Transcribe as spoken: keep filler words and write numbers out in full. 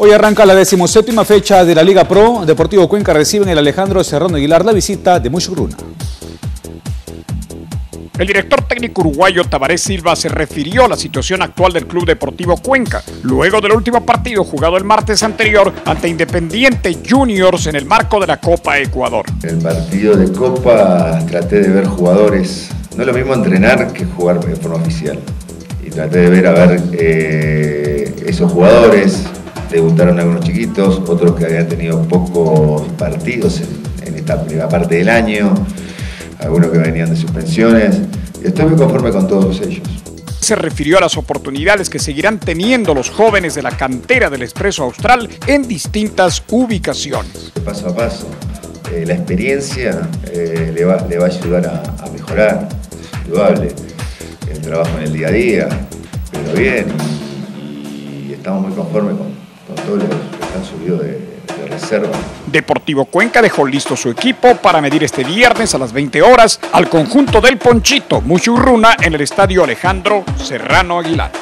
Hoy arranca la decimoséptima fecha de la Liga Pro. Deportivo Cuenca recibe en el Alejandro Serrano Aguilar la visita de Mushugruna. El director técnico uruguayo Tabaré Silva se refirió a la situación actual del Club Deportivo Cuenca, luego del último partido jugado el martes anterior ante Independiente Juniors en el marco de la Copa Ecuador. El partido de Copa traté de ver jugadores, no es lo mismo entrenar que jugar de forma oficial. Y traté de ver a ver eh, esos jugadores, debutaron algunos chiquitos, otros que habían tenido pocos partidos en, en esta primera parte del año, algunos que venían de suspensiones, y estoy muy conforme con todos ellos. Se refirió a las oportunidades que seguirán teniendo los jóvenes de la cantera del Expreso Austral en distintas ubicaciones. Paso a paso, eh, la experiencia eh, le, va, le va a ayudar a, a mejorar, es indudable, el trabajo en el día a día, pero bien, y, y estamos muy conformes con, con todos los que han subido de, de reserva. Deportivo Cuenca dejó listo su equipo para medir este viernes a las veinte horas al conjunto del Ponchito Mushugruna en el estadio Alejandro Serrano Aguilar.